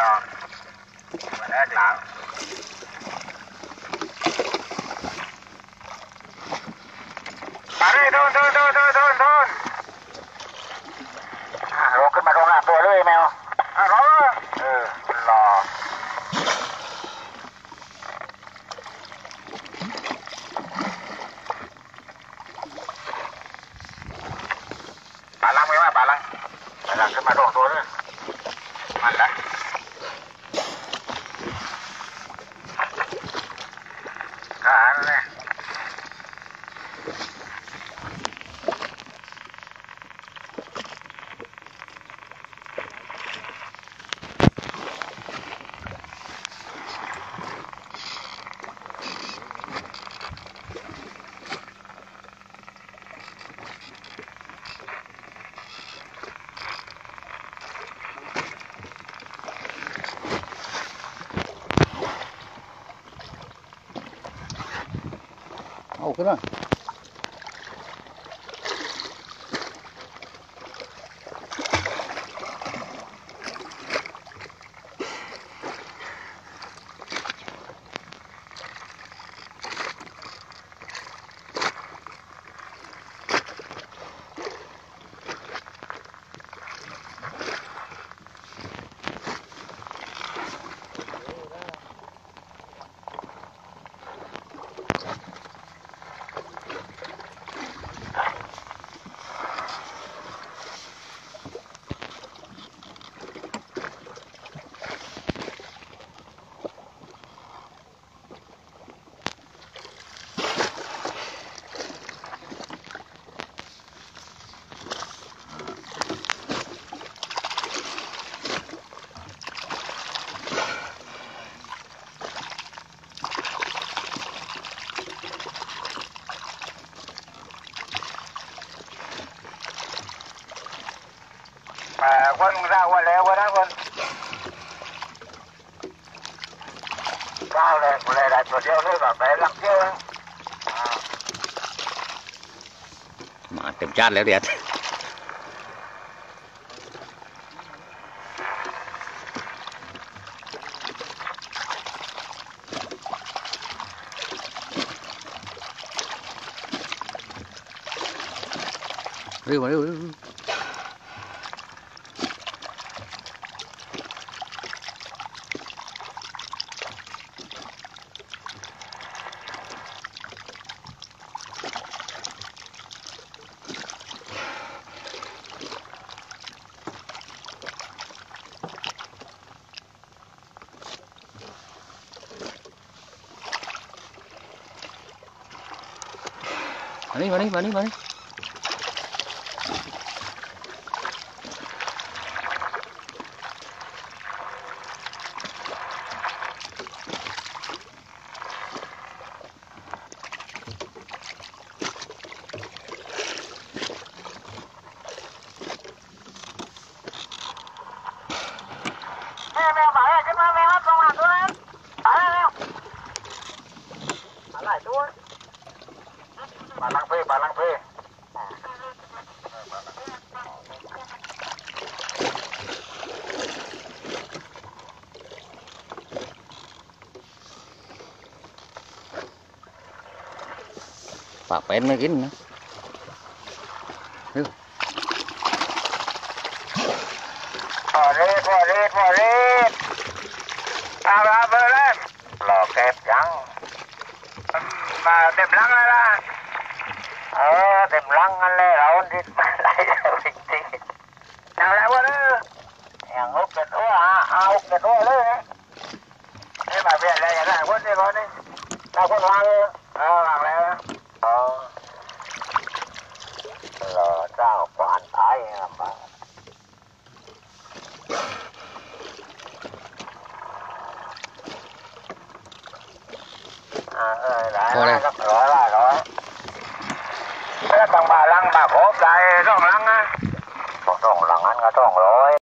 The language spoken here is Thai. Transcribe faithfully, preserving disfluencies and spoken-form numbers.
อมาแล้วหลังมาเลยโดนโดนโดนโดนโดนโดนรอขึ้นมาตรงหน้าตัวเลยแมวรอเออรอปลาลังไม่ว่าปลาลังปลาลังขึ้นมาตรงตัวเลยมันละขาเนี่ยเอาขึ้นมาคนเราว่าแล้วว่านะคนเก้าเลยเลยได้ตัวเดียวเลยแบบไปหลังเดียวมาเต็มจานแล้วเด็ดเร็วเร็วเร็วมานี่มานี่มานี่มานี่แม่แม่มาเลยขึ้นมาแม่มาตรงหลังตัวนั้นมาแล้วมาหลายตัวปลาลังเพปลาลังเพปากเป็นไม่กินนะเร็วพอเรียพอเรียพอเรียเอาละเบอร์เลยหล่อเก็บยังมาเต็มลังเลยล่ะเออเต็มลังกันเลยเราดิบอะไรเราจริงๆเอาแล้ววะเนี่ยอย่างลูกเก็ดหัวเอาเก็ดหัวเลยนี่มาเบียดอะไรอย่างไรคนนี้คนนี้เราคนวางเออวางแล้วเออหล่อเจ้าขวานไอ้ลำบากพอแล้วร้อยละร้อยแล้วต้องบาลังบาโคบได้ต้องลังนะต้องลังนั้นก็ต้องร้อย